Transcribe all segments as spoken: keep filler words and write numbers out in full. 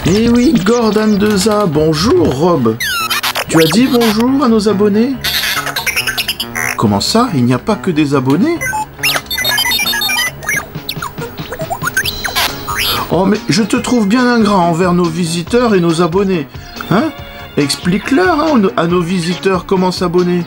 Eh oui, Gordon Deza, bonjour Rob. Tu as dit bonjour à nos abonnés? Comment ça? Il n'y a pas que des abonnés? Oh mais je te trouve bien ingrat envers nos visiteurs et nos abonnés. Hein? Explique-leur hein, à nos visiteurs comment s'abonner.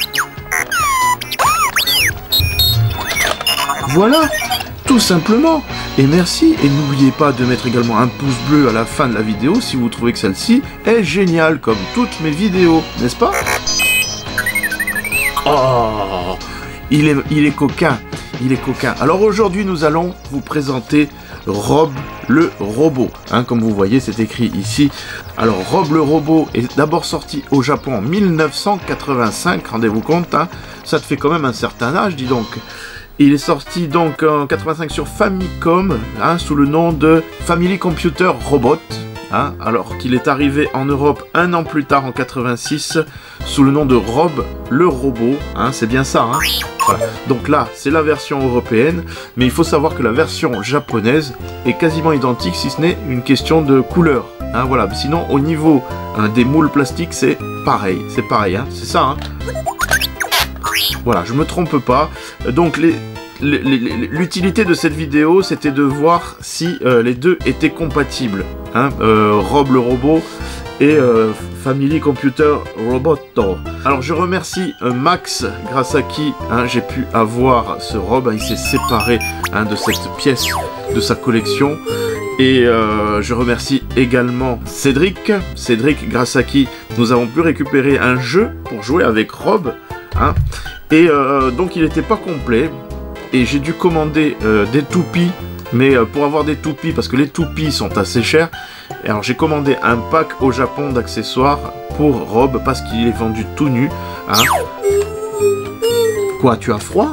Voilà, tout simplement. Et merci, et n'oubliez pas de mettre également un pouce bleu à la fin de la vidéo si vous trouvez que celle-ci est géniale, comme toutes mes vidéos, n'est-ce pas? Oh, il est, il est coquin, il est coquin. Alors aujourd'hui, nous allons vous présenter Rob le robot. Hein, comme vous voyez, c'est écrit ici. Alors, Rob le robot est d'abord sorti au Japon en mille neuf cent quatre-vingt-cinq, rendez-vous compte, hein, ça te fait quand même un certain âge, dis donc. Il est sorti donc en quatre-vingt-cinq sur Famicom, hein, sous le nom de Family Computer Robot, hein, alors qu'il est arrivé en Europe un an plus tard en quatre-vingt-six sous le nom de Rob le robot, hein, c'est bien ça. Hein. Voilà. Donc là, c'est la version européenne, mais il faut savoir que la version japonaise est quasiment identique, si ce n'est une question de couleur. Hein, voilà. Sinon, au niveau hein, des moules plastiques, c'est pareil, c'est pareil, hein, c'est ça. Hein. Voilà, je me trompe pas. Donc l'utilité de cette vidéo, c'était de voir si euh, les deux étaient compatibles. Hein, euh, Rob le robot et euh, Family Computer Robot. Alors je remercie euh, Max, grâce à qui hein, j'ai pu avoir ce Rob. Hein, il s'est séparé hein, de cette pièce de sa collection. Et euh, je remercie également Cédric, Cédric, grâce à qui nous avons pu récupérer un jeu pour jouer avec Rob. Hein. Et euh, donc il n'était pas complet et j'ai dû commander euh, des toupies, mais euh, pour avoir des toupies, parce que les toupies sont assez chers, et alors j'ai commandé un pack au Japon d'accessoires pour Rob parce qu'il est vendu tout nu. Hein. Quoi, tu as froid?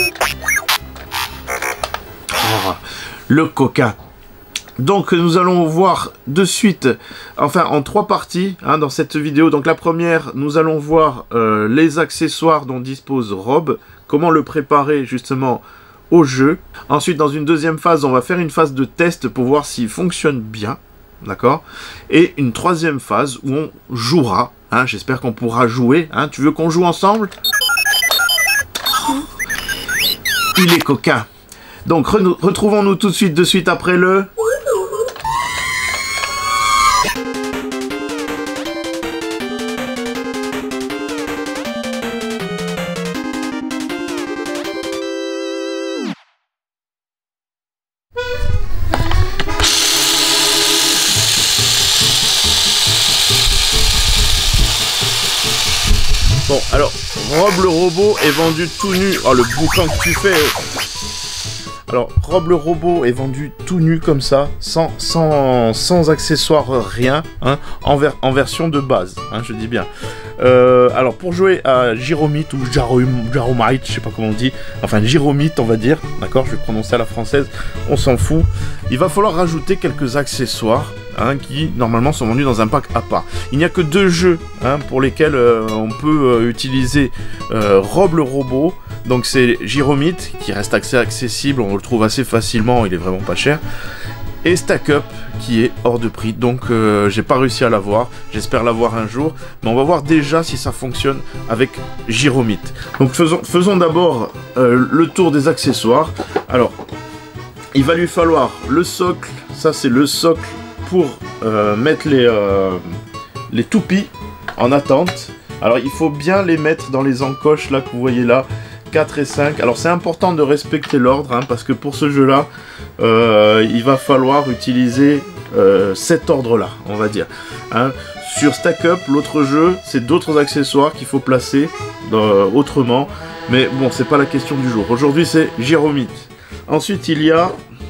Oh, le coquin. Donc nous allons voir de suite, enfin en trois parties hein, dans cette vidéo. Donc la première, nous allons voir euh, les accessoires dont dispose Rob, comment le préparer justement au jeu. Ensuite dans une deuxième phase, on va faire une phase de test pour voir s'il fonctionne bien, d'accord. Et une troisième phase où on jouera, hein, j'espère qu'on pourra jouer. Hein. Tu veux qu'on joue ensemble? Il est coquin. Donc re retrouvons-nous tout de suite, de suite après le... Bon, alors, Rob le robot est vendu tout nu. Oh, le boucan que tu fais. Alors, Rob le robot est vendu tout nu comme ça, sans, sans, sans accessoires, rien, hein, en, ver en version de base, hein, je dis bien. Euh, alors, pour jouer à Gyromite ou Gyromite, je sais pas comment on dit, enfin Gyromite, on va dire, d'accord, je vais prononcer à la française, on s'en fout. Il va falloir rajouter quelques accessoires. Hein, qui normalement sont vendus dans un pack à part. Il n'y a que deux jeux hein, pour lesquels euh, on peut euh, utiliser euh, Rob le robot. Donc c'est Gyromite qui reste assez accessible, on le trouve assez facilement, il est vraiment pas cher. Et Stack Up qui est hors de prix, donc euh, j'ai pas réussi à l'avoir, j'espère l'avoir un jour, mais on va voir déjà si ça fonctionne avec Gyromite. Donc faisons, faisons d'abord euh, le tour des accessoires. Alors, il va lui falloir le socle, ça c'est le socle pour euh, mettre les, euh, les toupies en attente. Alors il faut bien les mettre dans les encoches là que vous voyez là, quatre et cinq. Alors c'est important de respecter l'ordre hein, parce que pour ce jeu là, euh, il va falloir utiliser euh, cet ordre là, on va dire. Hein. Sur Stack Up, l'autre jeu, c'est d'autres accessoires qu'il faut placer euh, autrement. Mais bon, c'est pas la question du jour. Aujourd'hui c'est Gyromite. Ensuite il y a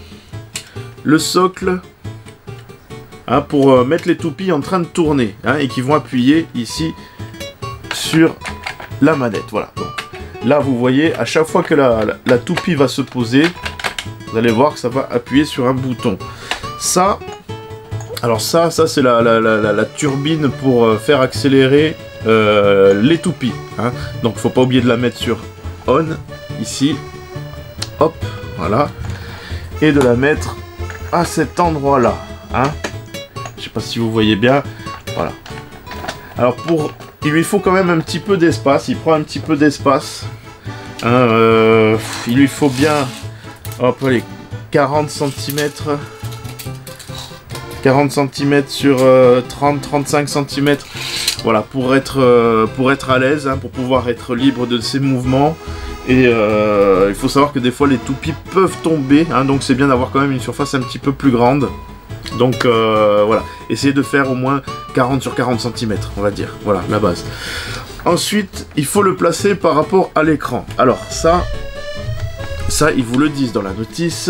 le socle. Hein, pour euh, mettre les toupies en train de tourner hein, et qui vont appuyer ici sur la manette. Voilà. Donc, là, vous voyez, à chaque fois que la, la, la toupie va se poser, vous allez voir que ça va appuyer sur un bouton. Ça, alors ça, ça c'est la, la, la, la, la turbine pour euh, faire accélérer euh, les toupies. Hein. Donc, il ne faut pas oublier de la mettre sur on ici. Hop, voilà. Et de la mettre à cet endroit-là. Hein. Je sais pas si vous voyez bien. Voilà. Alors pour... Il lui faut quand même un petit peu d'espace. Il prend un petit peu d'espace. Hein, euh, il lui faut bien... Hop, allez, quarante centimètres. quarante centimètres sur euh, trente à trente-cinq centimètres. Voilà, pour être, euh, pour être à l'aise, hein, pour pouvoir être libre de ses mouvements. Et euh, il faut savoir que des fois les toupies peuvent tomber, hein, donc c'est bien d'avoir quand même une surface un petit peu plus grande. Donc euh, voilà, essayez de faire au moins quarante sur quarante centimètres, on va dire. Voilà, la base. Ensuite, il faut le placer par rapport à l'écran. Alors ça, ça ils vous le disent dans la notice.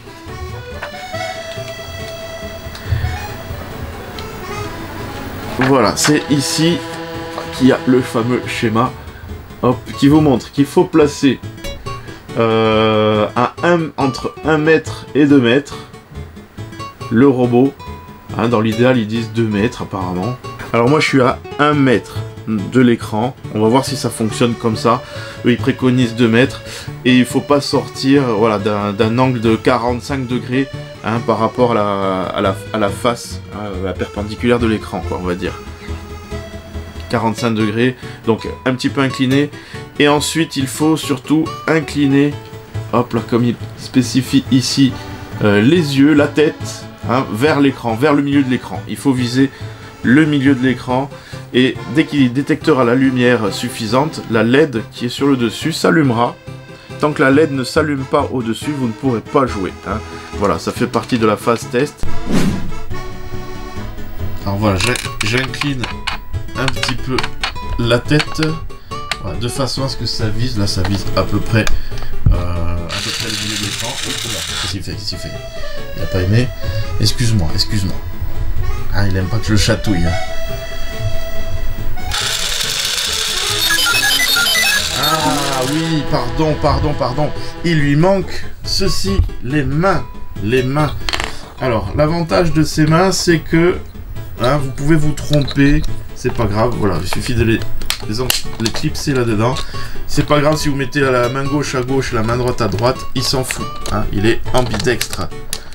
Voilà, c'est ici qu'il y a le fameux schéma, hop, qui vous montre qu'il faut placer euh, à un, entre un mètre et deux mètres le robot. Hein, dans l'idéal, ils disent deux mètres apparemment. Alors moi, je suis à un mètre de l'écran. On va voir si ça fonctionne comme ça. Eux, ils préconisent deux mètres. Et il ne faut pas sortir voilà, d'un angle de quarante-cinq degrés. Hein, par rapport à la, à la, à la face, hein, à la perpendiculaire de l'écran, quoi, on va dire. quarante-cinq degrés, donc un petit peu incliné. Et ensuite, il faut surtout incliner, hop là, comme il spécifie ici, euh, les yeux, la tête, hein, vers l'écran, vers le milieu de l'écran. Il faut viser le milieu de l'écran. Et dès qu'il détectera la lumière suffisante, la L E D qui est sur le dessus s'allumera. Tant que la L E D ne s'allume pas au-dessus, vous ne pourrez pas jouer. Hein. Voilà, ça fait partie de la phase test. Alors voilà, j'incline un petit peu la tête, voilà, de façon à ce que ça vise. Là, ça vise à peu près, euh, à peu près le milieu de l'écran. Qu'est-ce qu'il fait? Qu'est-ce qu'il fait? Il n'a pas aimé. Excuse-moi, excuse-moi. Ah, il aime pas que je le chatouille. Hein. Ah oui, pardon, pardon, pardon. Il lui manque ceci, les mains. Les mains. Alors, l'avantage de ces mains, c'est que hein, vous pouvez vous tromper. C'est pas grave, voilà. Il suffit de les, les, les clipser là-dedans. C'est pas grave si vous mettez la main gauche à gauche, la main droite à droite. Il s'en fout. Hein, il est ambidextre.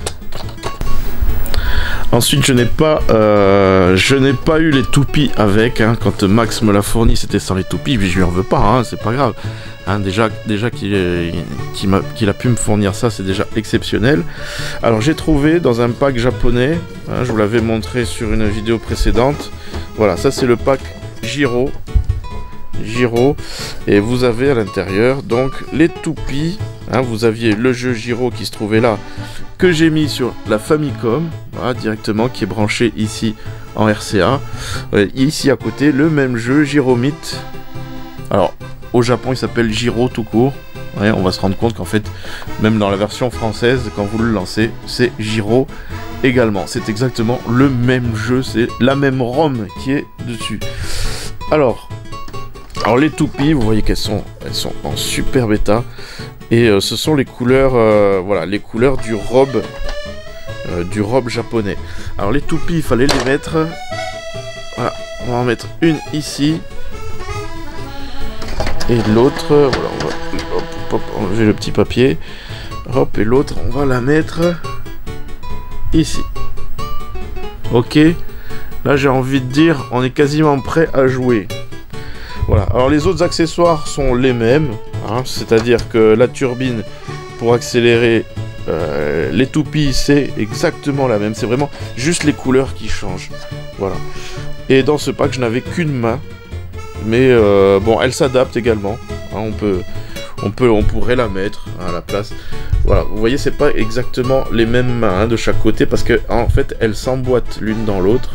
Ensuite, je n'ai pas, euh, je n'ai pas eu les toupies avec. Hein. Quand Max me l'a fourni, c'était sans les toupies. Mais je lui en veux pas, hein, c'est pas grave. Hein, déjà, déjà qu'il qu'il m'a, qu'il a pu me fournir ça, c'est déjà exceptionnel. Alors, j'ai trouvé dans un pack japonais. Hein, je vous l'avais montré sur une vidéo précédente. Voilà, ça c'est le pack Giro. Giro. Et vous avez à l'intérieur donc les toupies. Hein, vous aviez le jeu Giro qui se trouvait là, que j'ai mis sur la Famicom, voilà, directement, qui est branché ici en R C A. Ouais, ici à côté, le même jeu, Giromite. Alors, au Japon, il s'appelle Giro tout court. Ouais, on va se rendre compte qu'en fait, même dans la version française, quand vous le lancez, c'est Giro également. C'est exactement le même jeu, c'est la même ROM qui est dessus. Alors, alors les toupies, vous voyez qu'elles sont, elles sont en super bêta. Et euh, ce sont les couleurs, euh, voilà, les couleurs du robe, euh, du robe japonais. Alors les toupies, il fallait les mettre. Voilà, on va en mettre une ici et l'autre. Voilà, on va hop, hop, enlever le petit papier. Hop, et l'autre, on va la mettre ici. Ok. Là, j'ai envie de dire, on est quasiment prêt à jouer. Voilà. Alors les autres accessoires sont les mêmes. Hein, c'est-à-dire que la turbine pour accélérer euh, les toupies, c'est exactement la même. C'est vraiment juste les couleurs qui changent. Voilà. Et dans ce pack, je n'avais qu'une main. Mais euh, bon, elle s'adapte également. Hein, on peut, on peut, on pourrait la mettre à la place. Voilà. Vous voyez, c'est pas exactement les mêmes mains hein, de chaque côté parce que en fait, elles s'emboîtent l'une dans l'autre.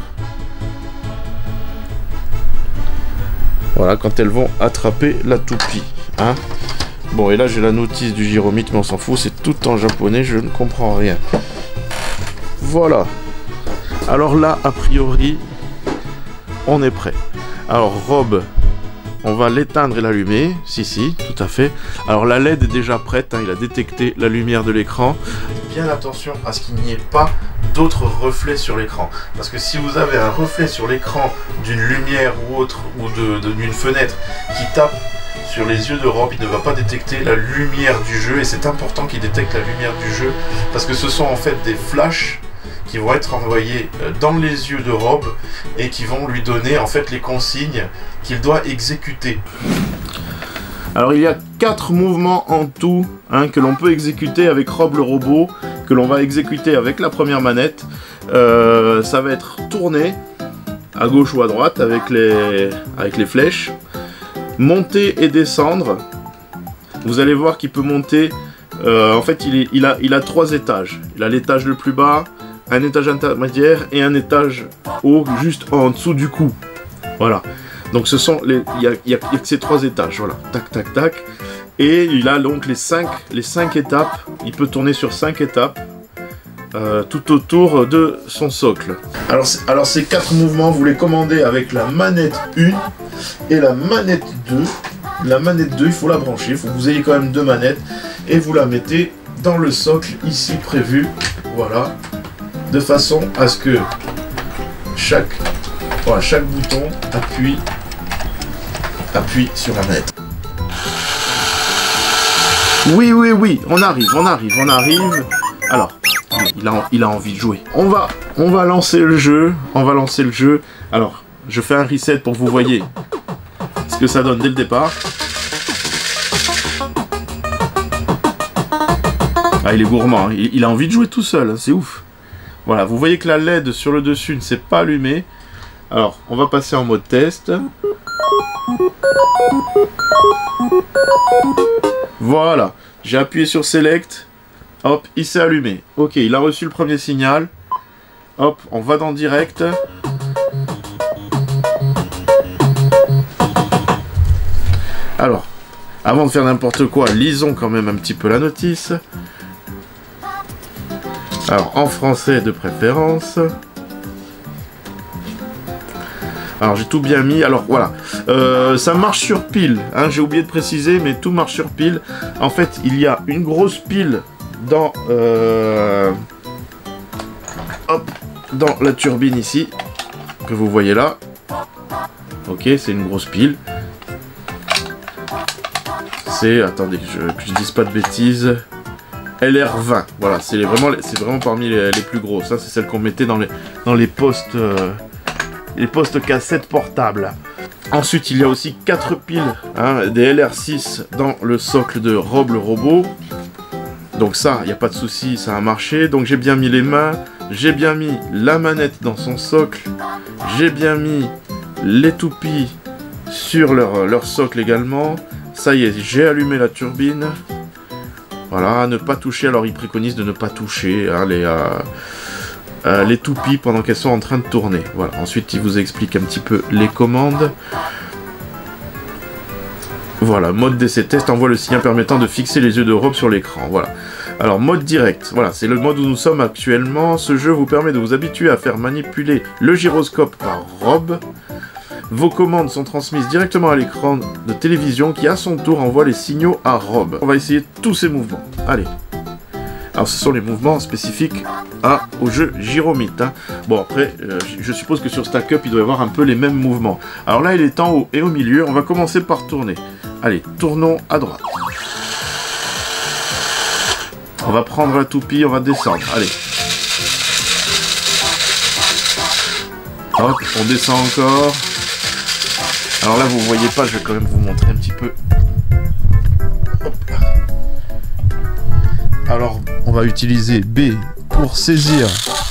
Voilà, quand elles vont attraper la toupie. Hein. Bon, et là j'ai la notice du Giromite, mais on s'en fout, c'est tout en japonais, je ne comprends rien. Voilà. Alors là, a priori, on est prêt. Alors, robe, on va l'éteindre et l'allumer. Si, si, tout à fait. Alors la L E D est déjà prête, hein, il a détecté la lumière de l'écran. Bien attention à ce qu'il n'y ait pas d'autres reflets sur l'écran. Parce que si vous avez un reflet sur l'écran d'une lumière ou autre, ou d'une fenêtre qui tape sur les yeux de Rob, il ne va pas détecter la lumière du jeu. Et c'est important qu'il détecte la lumière du jeu. Parce que ce sont en fait des flashs qui vont être envoyés dans les yeux de Rob et qui vont lui donner en fait les consignes qu'il doit exécuter. Alors il y a quatre mouvements en tout hein, que l'on peut exécuter avec Rob le robot, que l'on va exécuter avec la première manette. Euh, ça va être tourner à gauche ou à droite avec les, avec les flèches, monter et descendre. Vous allez voir qu'il peut monter, euh, en fait il, est, il, a, il a trois étages. Il a l'étage le plus bas, un étage intermédiaire et un étage haut juste en dessous du cou. Voilà. Donc ce sont les, il y a, il y a, il y a que ces trois étages, voilà, tac, tac, tac. Et il a donc les cinq, les cinq étapes, il peut tourner sur cinq étapes, euh, tout autour de son socle. Alors, alors ces quatre mouvements, vous les commandez avec la manette un et la manette deux. La manette deux, il faut la brancher, il faut que vous ayez quand même deux manettes, et vous la mettez dans le socle ici prévu, voilà, de façon à ce que chaque, voilà, chaque bouton appuie appuie sur la manette. Oui, oui, oui, on arrive, on arrive, on arrive. Alors, il a, il a envie de jouer. On va, on va lancer le jeu, on va lancer le jeu. Alors, je fais un reset pour que vous voyez ce que ça donne dès le départ. Ah, il est gourmand, il, il a envie de jouer tout seul, c'est ouf. Voilà, vous voyez que la L E D sur le dessus ne s'est pas allumée. Alors, on va passer en mode test. Voilà, j'ai appuyé sur Select, hop, il s'est allumé. Ok, il a reçu le premier signal. Hop, on va dans Direct. Alors, avant de faire n'importe quoi, lisons quand même un petit peu la notice. Alors, en français de préférence. Alors j'ai tout bien mis, alors voilà, euh, ça marche sur pile, hein, j'ai oublié de préciser, mais tout marche sur pile. En fait, il y a une grosse pile dans, euh, hop, dans la turbine ici, que vous voyez là. Ok, c'est une grosse pile. C'est, attendez, que je, que je dise pas de bêtises, L R vingt, voilà, c'est vraiment, vraiment parmi les, les plus grosses, ça c'est celle qu'on mettait dans les, dans les postes... Euh, les postes cassettes portables. Ensuite, il y a aussi quatre piles, hein, des L R six dans le socle de Rob le robot. Donc ça, il n'y a pas de souci, ça a marché. Donc j'ai bien mis les mains, j'ai bien mis la manette dans son socle, j'ai bien mis les toupies sur leur, leur socle également. Ça y est, j'ai allumé la turbine. Voilà, ne pas toucher. Alors il préconise de ne pas toucher hein, les... Euh, Euh, les toupies pendant qu'elles sont en train de tourner. Voilà. Ensuite, il vous explique un petit peu les commandes. Voilà, mode D C test envoie le signal permettant de fixer les yeux de Rob sur l'écran. Voilà. Alors, mode direct. Voilà, c'est le mode où nous sommes actuellement. Ce jeu vous permet de vous habituer à faire manipuler le gyroscope par Rob. Vos commandes sont transmises directement à l'écran de télévision qui, à son tour, envoie les signaux à Rob. On va essayer tous ces mouvements. Allez. Alors ce sont les mouvements spécifiques à, au jeu Gyromite. Hein. Bon après, euh, je suppose que sur Stack Up, il doit y avoir un peu les mêmes mouvements. Alors là, il est en haut et au milieu. On va commencer par tourner. Allez, tournons à droite. On va prendre la toupie, on va descendre. Allez. Hop, on descend encore. Alors là, vous voyez pas, je vais quand même vous montrer un petit peu. Hop là. Alors, on va utiliser B pour saisir.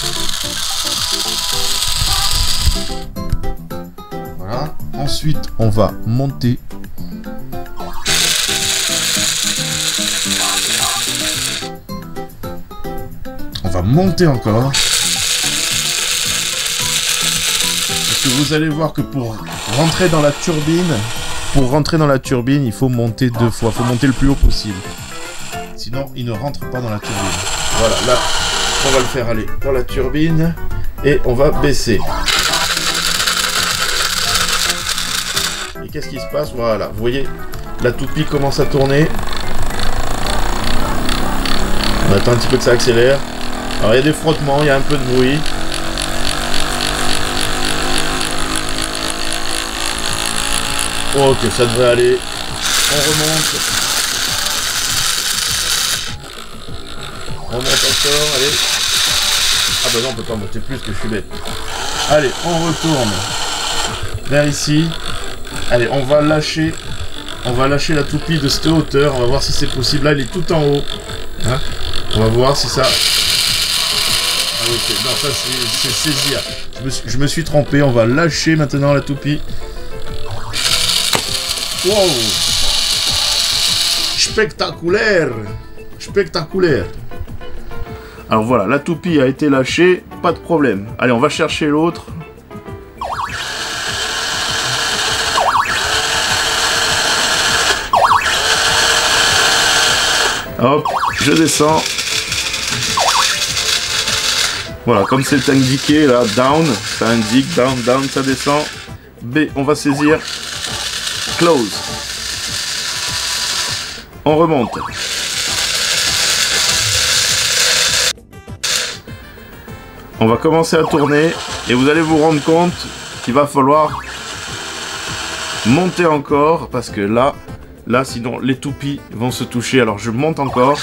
Voilà. Ensuite, on va monter. On va monter encore. Parce que vous allez voir que pour rentrer dans la turbine, pour rentrer dans la turbine, il faut monter deux fois. Il faut monter le plus haut possible. Sinon, il ne rentre pas dans la turbine. Voilà, là, on va le faire aller dans la turbine. Et on va baisser. Et qu'est-ce qui se passe? Voilà, vous voyez, la toupie commence à tourner. On attend un petit peu que ça accélère. Alors, il y a des frottements, il y a un peu de bruit. Ok, ça devrait aller. On remonte. On monte encore, allez. Ah bah non, on peut pas monter plus que je suis bête. Allez, on retourne vers ici. Allez, on va lâcher. On va lâcher la toupie de cette hauteur. On va voir si c'est possible. Là, il est tout en haut. Hein, on va voir si ça... Ah oui, non, ça c'est saisir. Je me, suis, je me suis trompé. On va lâcher maintenant la toupie. Wow! Spectaculaire! Spectaculaire! Alors voilà, la toupie a été lâchée. Pas de problème. Allez, on va chercher l'autre. Hop, je descends. Voilà, comme c'est indiqué là, down, ça indique, down, down, ça descend. B, on va saisir. Close. On remonte. On va commencer à tourner et vous allez vous rendre compte qu'il va falloir monter encore parce que là, là sinon les toupies vont se toucher. Alors je monte encore.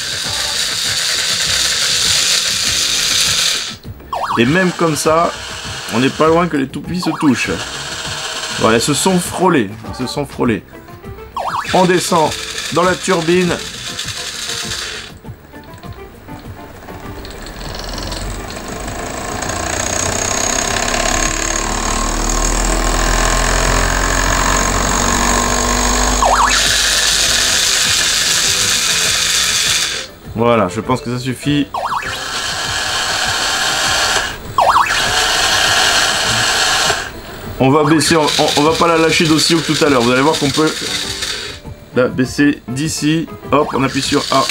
Et même comme ça, on n'est pas loin que les toupies se touchent. Voilà, elles se sont frôlées. Elles se sont frôlées. On descend dans la turbine. Voilà, je pense que ça suffit. On va baisser, on, on va pas la lâcher d'aussi haut que tout à l'heure. Vous allez voir qu'on peut la baisser d'ici. Hop, on appuie sur A.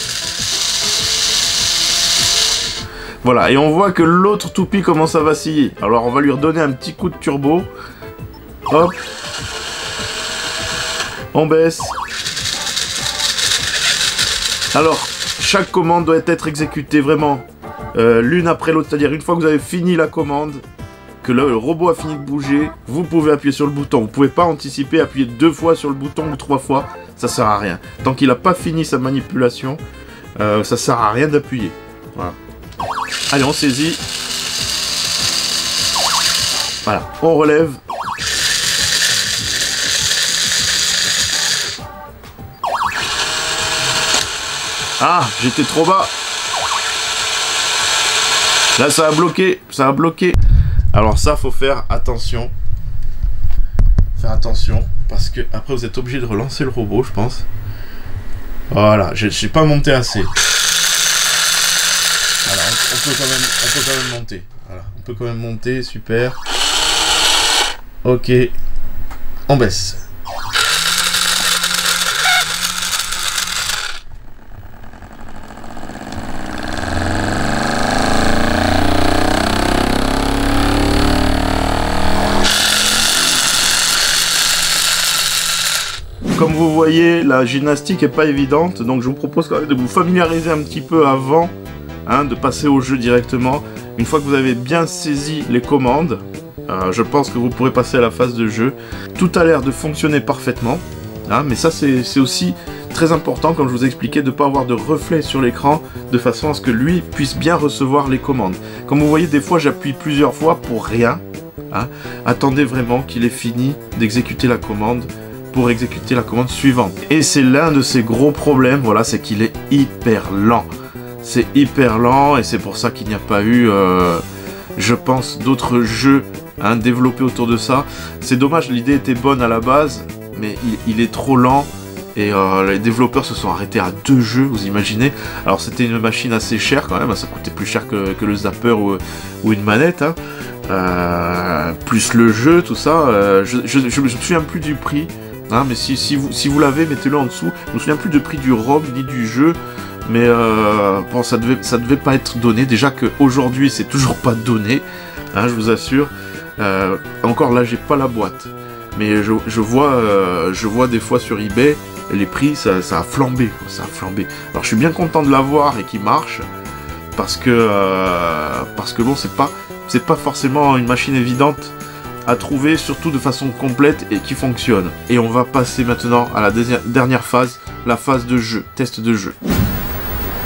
Voilà, et on voit que l'autre toupie commence à vaciller. Alors on va lui redonner un petit coup de turbo. Hop. On baisse. Alors, chaque commande doit être exécutée vraiment euh, l'une après l'autre. C'est-à-dire une fois que vous avez fini la commande, que le robot a fini de bouger, vous pouvez appuyer sur le bouton. Vous pouvez pas anticiper, appuyer deux fois sur le bouton ou trois fois, ça sert à rien. Tant qu'il n'a pas fini sa manipulation, euh, ça sert à rien d'appuyer. Voilà. Allez, on saisit. Voilà, on relève. Ah, j'étais trop bas. Là, ça a bloqué, ça a bloqué. Alors ça, faut faire attention. Faire attention, parce que après vous êtes obligé de relancer le robot, je pense. Voilà, je n'ai pas monté assez. Voilà, on, on, peut quand même, on peut quand même monter. Voilà, on peut quand même monter, super. Ok, on baisse. Comme vous voyez, la gymnastique est pas évidente, donc je vous propose quand même de vous familiariser un petit peu avant, hein, de passer au jeu directement. Une fois que vous avez bien saisi les commandes, euh, je pense que vous pourrez passer à la phase de jeu. Tout a l'air de fonctionner parfaitement, hein, mais ça c'est aussi très important, comme je vous ai expliqué, de ne pas avoir de reflet sur l'écran, de façon à ce que lui puisse bien recevoir les commandes. Comme vous voyez, des fois j'appuie plusieurs fois pour rien. Hein. Attendez vraiment qu'il ait fini d'exécuter la commande pour exécuter la commande suivante. Et c'est l'un de ses gros problèmes, voilà, c'est qu'il est hyper lent. C'est hyper lent et c'est pour ça qu'il n'y a pas eu, euh, je pense, d'autres jeux hein, développés autour de ça. C'est dommage, l'idée était bonne à la base, mais il, il est trop lent et euh, les développeurs se sont arrêtés à deux jeux, vous imaginez. Alors c'était une machine assez chère quand même, ça coûtait plus cher que, que le zapper ou, ou une manette. Hein. Euh, plus le jeu, tout ça, euh, je, je, je me souviens plus du prix. Hein, mais si, si vous, si vous l'avez, mettez-le en dessous. Je me souviens plus du prix du ROM ni du jeu, mais euh, bon, ça devait, ça devait pas être donné. Déjà qu'aujourd'hui, c'est toujours pas donné, hein, je vous assure. Euh, encore là, j'ai pas la boîte, mais je, je vois, euh, je vois des fois sur eBay les prix, ça, ça a flambé, quoi, ça a flambé. Alors, je suis bien content de l'avoir et qu'il marche, parce que, euh, parce que bon, c'est pas, c'est pas forcément une machine évidente à trouver, surtout de façon complète et qui fonctionne. Et on va passer maintenant à la dernière phase, la phase de jeu, test de jeu.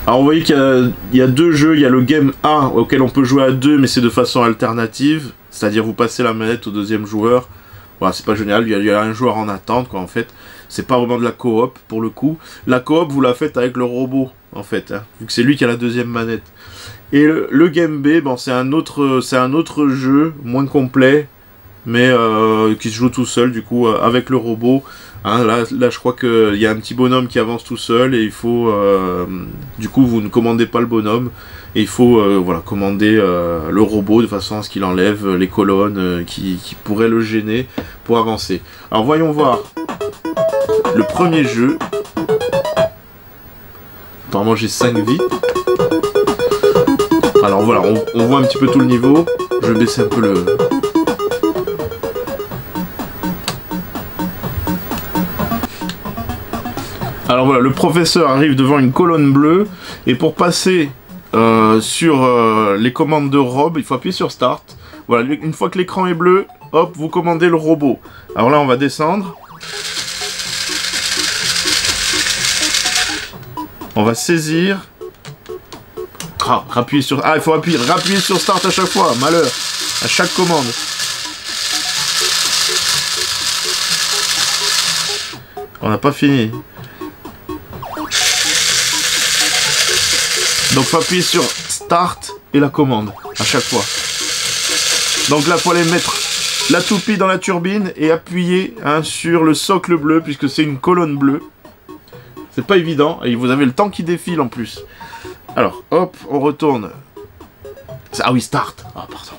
Alors vous voyez qu'il y a, il y a deux jeux, il y a le game A auquel on peut jouer à deux mais c'est de façon alternative, c'est-à-dire vous passez la manette au deuxième joueur. Voilà, c'est pas génial, il y, a, il y a un joueur en attente quoi en fait, c'est pas vraiment de la coop pour le coup. La coop vous la faites avec le robot en fait, hein, vu que c'est lui qui a la deuxième manette. Et le, le game B, bon, c'est un autre, c'est un autre jeu, moins complet, mais euh, qui se joue tout seul du coup euh, avec le robot. Hein, là, là, je crois qu'il y a un petit bonhomme qui avance tout seul et il faut... Euh, du coup, vous ne commandez pas le bonhomme. Et il faut euh, voilà, commander euh, le robot de façon à ce qu'il enlève les colonnes euh, qui, qui pourraient le gêner pour avancer. Alors, voyons voir le premier jeu. Apparemment, j'ai cinq vies. Alors, voilà, on, on voit un petit peu tout le niveau. Je vais baisser un peu le... Alors voilà, le professeur arrive devant une colonne bleue, et pour passer euh, sur euh, les commandes de Rob, il faut appuyer sur Start. Voilà, une fois que l'écran est bleu, hop, vous commandez le robot. Alors là, on va descendre. On va saisir. Ah, appuyer sur... Ah, il faut appuyer, appuyer sur Start à chaque fois, malheur, à chaque commande. On n'a pas fini. Donc faut appuyer sur Start et la commande à chaque fois. Donc là, il faut aller mettre la toupie dans la turbine et appuyer hein, sur le socle bleu puisque c'est une colonne bleue. C'est pas évident et vous avez le temps qui défile en plus. Alors, hop, on retourne. Ah oui, Start. Ah, pardon.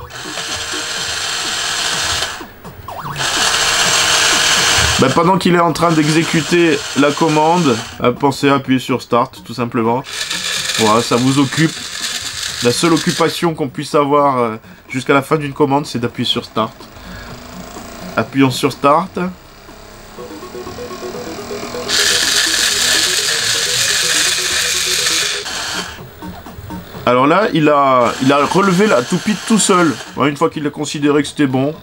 Ben, pendant qu'il est en train d'exécuter la commande, pensez à appuyer sur Start, tout simplement. Voilà, ça vous occupe. La seule occupation qu'on puisse avoir euh, jusqu'à la fin d'une commande, c'est d'appuyer sur Start. Appuyons sur Start. Alors là, il a, il a relevé la toupie tout seul. Voilà, une fois qu'il a considéré que c'était bon.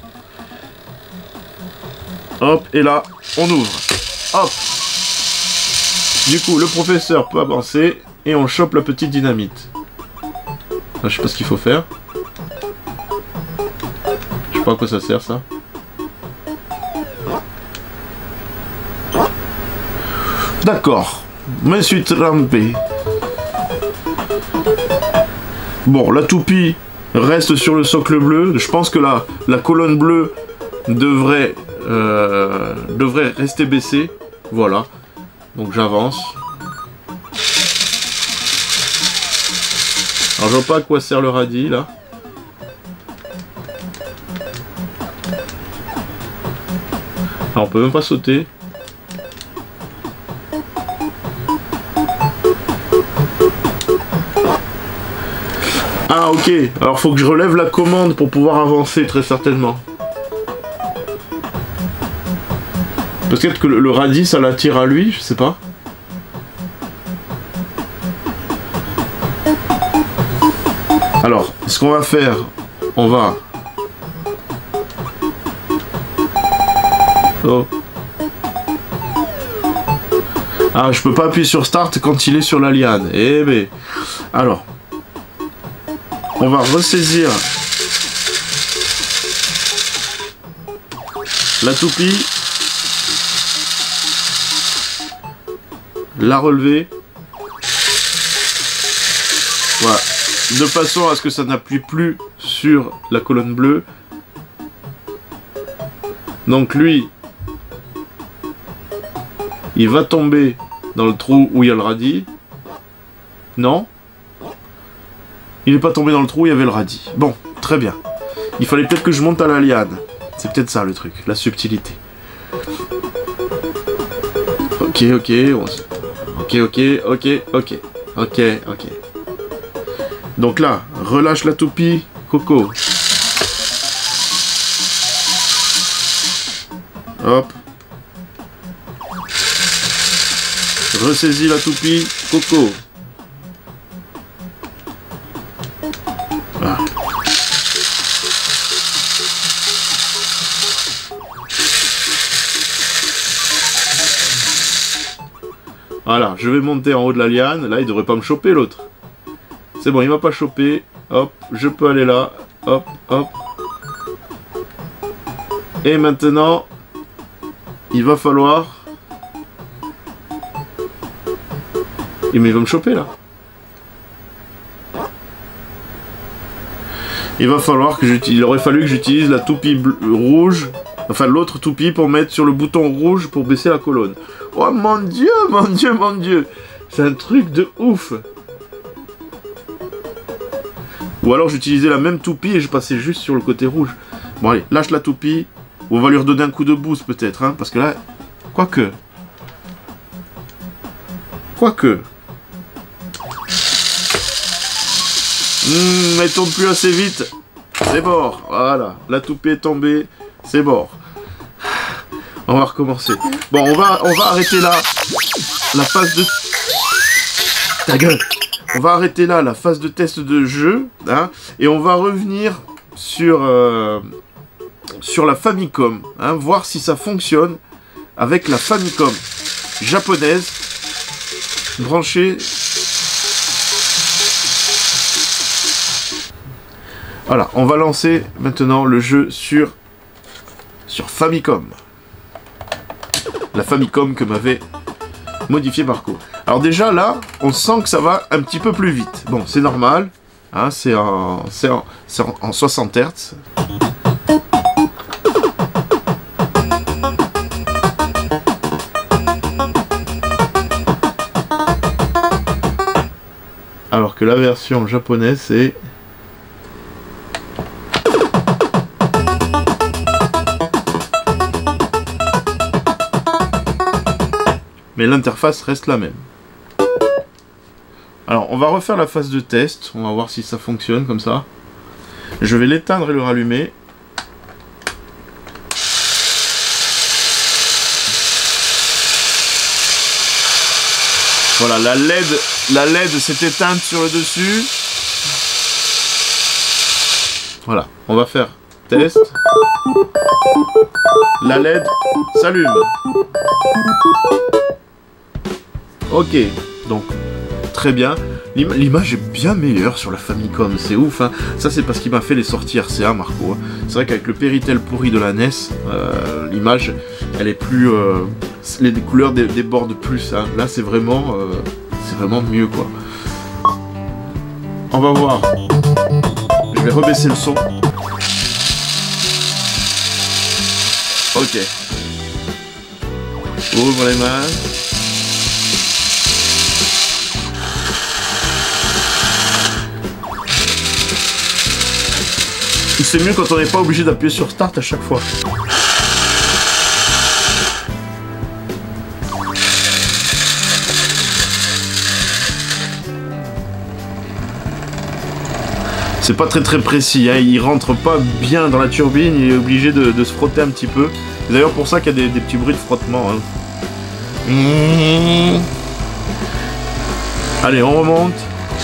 Hop, et là, on ouvre. Hop. Du coup, le professeur peut avancer. Et on chope la petite dynamite. Là, je sais pas ce qu'il faut faire. Je sais pas à quoi ça sert ça. D'accord. Me suis trompé. Bon, la toupie reste sur le socle bleu. Je pense que la, la colonne bleue devrait, euh, devrait rester baissée. Voilà. Donc j'avance. Alors je vois pas à quoi sert le radis là. Alors on peut même pas sauter. Ah ok, alors faut que je relève la commande pour pouvoir avancer très certainement. Peut-être que le, le radis ça l'attire à lui, je sais pas. Alors, ce qu'on va faire, on va... Oh. Ah, je peux pas appuyer sur Start quand il est sur la liane. Eh ben... Alors... On va ressaisir... la toupie. La relever. Voilà. De façon à ce que ça n'appuie plus sur la colonne bleue. Donc lui, il va tomber dans le trou où il y a le radis. Non. Il n'est pas tombé dans le trou où il y avait le radis. Bon, très bien. Il fallait peut-être que je monte à la liane. C'est peut-être ça le truc, la subtilité. Ok, ok. On... Ok, ok, ok, ok. Ok, ok. Donc là, relâche la toupie, Coco. Hop. Ressaisis la toupie, Coco. Voilà. Voilà, je vais monter en haut de la liane. Là, il devrait pas me choper, l'autre. C'est bon, il m'a pas chopé. Hop, je peux aller là. Hop, hop. Et maintenant, il va falloir... Et mais il va me choper, là. Il va falloir que j'utilise... Il aurait fallu que j'utilise la toupie bleu... rouge... Enfin, l'autre toupie pour mettre sur le bouton rouge pour baisser la colonne. Oh mon dieu, mon dieu, mon dieu. C'est un truc de ouf. Ou alors j'utilisais la même toupie et je passais juste sur le côté rouge. Bon allez, lâche la toupie. Ou on va lui redonner un coup de boost peut-être, hein, parce que là... Quoique... Quoique... Mmh, elle tombe plus assez vite. C'est mort. Voilà, la toupie est tombée. C'est mort. On va recommencer. Bon, on va, on va arrêter là la phase de... Ta gueule. On va arrêter là la phase de test de jeu, hein, et on va revenir sur, euh, sur la Famicom, hein, voir si ça fonctionne avec la Famicom japonaise branchée. Voilà, on va lancer maintenant le jeu sur, sur Famicom. La Famicom que m'avait modifié Marco. Alors déjà là, on sent que ça va un petit peu plus vite. Bon, c'est normal, hein, c'est en, c'est en, c'est en, en soixante hertz. Alors que la version japonaise c'est... Mais l'interface reste la même. Alors, on va refaire la phase de test. On va voir si ça fonctionne comme ça. Je vais l'éteindre et le rallumer. Voilà, la L E D, la L E D s'est éteinte sur le dessus. Voilà, on va faire test. La L E D s'allume. Ok, donc très bien. L'image est bien meilleure sur la Famicom, c'est ouf, hein. Ça c'est parce qu'il m'a fait les sorties R C A, Marco, hein. C'est vrai qu'avec le Péritel pourri de la N E S, euh, l'image, elle est plus... Euh, les couleurs dé débordent plus, hein. Là c'est vraiment... Euh, c'est vraiment mieux, quoi. On va voir. Je vais rebaisser le son. Ok. Ouvre les mains. C'est mieux quand on n'est pas obligé d'appuyer sur Start à chaque fois. C'est pas très très précis, hein. Il rentre pas bien dans la turbine, il est obligé de, de se frotter un petit peu. C'est d'ailleurs pour ça qu'il y a des, des petits bruits de frottement, hein. Mmh. Allez, on remonte.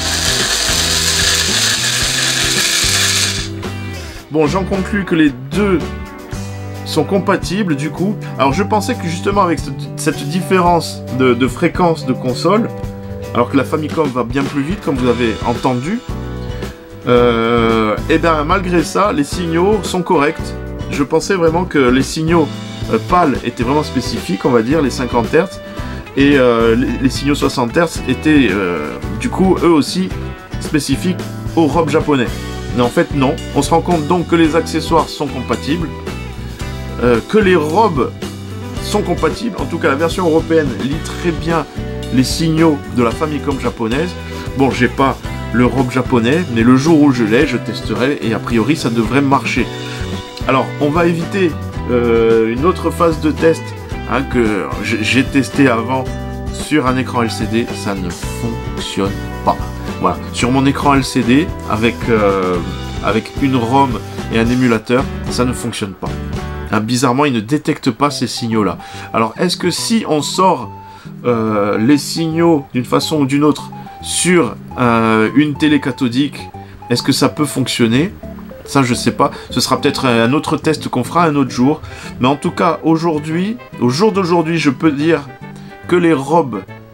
Bon, j'en conclus que les deux sont compatibles du coup. Alors je pensais que justement avec cette, cette différence de, de fréquence de console, alors que la Famicom va bien plus vite comme vous avez entendu, euh, et bien malgré ça les signaux sont corrects. Je pensais vraiment que les signaux euh, pâles étaient vraiment spécifiques, on va dire les cinquante hertz, et euh, les, les signaux soixante hertz étaient euh, du coup eux aussi spécifiques au R O B japonais. Mais en fait non, on se rend compte donc que les accessoires sont compatibles, euh, que les R O B sont compatibles, en tout cas la version européenne lit très bien les signaux de la Famicom japonaise. Bon, j'ai pas le R O B japonais, mais le jour où je l'ai, je testerai et a priori ça devrait marcher. Alors on va éviter euh, une autre phase de test, hein, que j'ai testé avant sur un écran L C D, ça ne fonctionne pas. Voilà, sur mon écran L C D, avec, euh, avec une ROM et un émulateur, ça ne fonctionne pas. Hein, bizarrement, il ne détecte pas ces signaux-là. Alors, est-ce que si on sort euh, les signaux d'une façon ou d'une autre sur euh, une télé cathodique, est-ce que ça peut fonctionner? Ça, je sais pas. Ce sera peut-être un autre test qu'on fera un autre jour. Mais en tout cas, aujourd'hui, au jour d'aujourd'hui, je peux dire que les R O B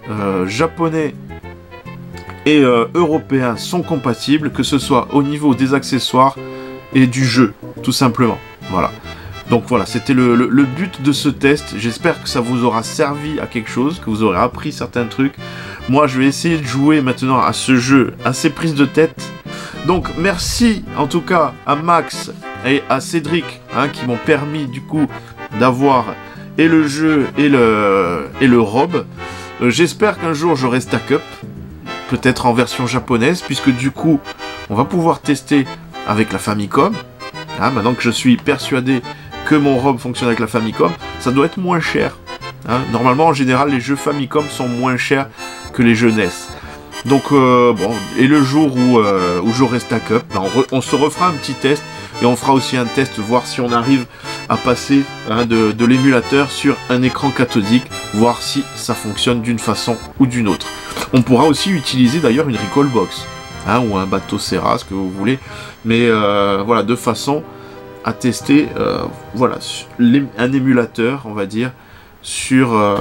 euh, japonais et euh, européens sont compatibles, que ce soit au niveau des accessoires et du jeu, tout simplement. Voilà. Donc voilà, c'était le, le, le but de ce test. J'espère que ça vous aura servi à quelque chose, que vous aurez appris certains trucs. Moi, je vais essayer de jouer maintenant à ce jeu, à ces prises de tête. Donc, merci en tout cas à Max et à Cédric, hein, qui m'ont permis du coup d'avoir et le jeu et le, et le robe. Euh, J'espère qu'un jour j'aurai Stack Up, peut-être en version japonaise, puisque du coup, on va pouvoir tester avec la Famicom. Hein, maintenant que je suis persuadé que mon robe fonctionne avec la Famicom, ça doit être moins cher. Hein. Normalement, en général, les jeux Famicom sont moins chers que les jeux N E S. Donc, euh, bon, et le jour où, euh, où j'aurai Stack Up, ben on, re, on se refera un petit test, et on fera aussi un test, voir si on arrive à passer hein, de, de l'émulateur sur un écran cathodique, voir si ça fonctionne d'une façon ou d'une autre. On pourra aussi utiliser d'ailleurs une Recall Box, hein, ou un bateau Serra, ce que vous voulez, mais euh, voilà, de façon à tester euh, voilà, un émulateur, on va dire, sur, euh,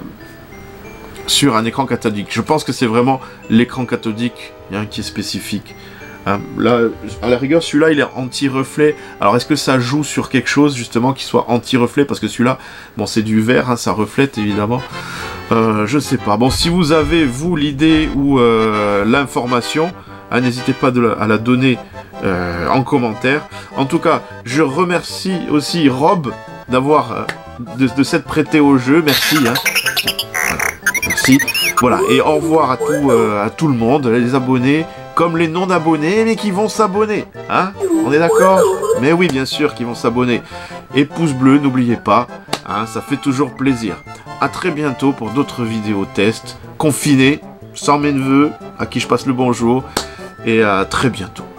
sur un écran cathodique. Je pense que c'est vraiment l'écran cathodique hein, qui est spécifique. Hein, là, à la rigueur, celui-là, il est anti-reflet. Alors, est-ce que ça joue sur quelque chose, justement, qui soit anti-reflet? Parce que celui-là, bon, c'est du verre, hein, ça reflète, évidemment. Euh, je sais pas. Bon, si vous avez, vous, l'idée ou euh, l'information, hein, n'hésitez pas de la, à la donner euh, en commentaire. En tout cas, je remercie aussi Rob d'avoir euh, de, de s'être prêté au jeu. Merci. Hein. Voilà. Merci. Voilà. Et au revoir à tout, euh, à tout le monde, les abonnés, comme les non-abonnés, mais qui vont s'abonner. Hein. On est d'accord? Mais oui, bien sûr, qu'ils vont s'abonner. Et pouce bleu, n'oubliez pas. Hein, ça fait toujours plaisir. A très bientôt pour d'autres vidéos tests, confinés, sans mes neveux, à qui je passe le bonjour. Et à très bientôt.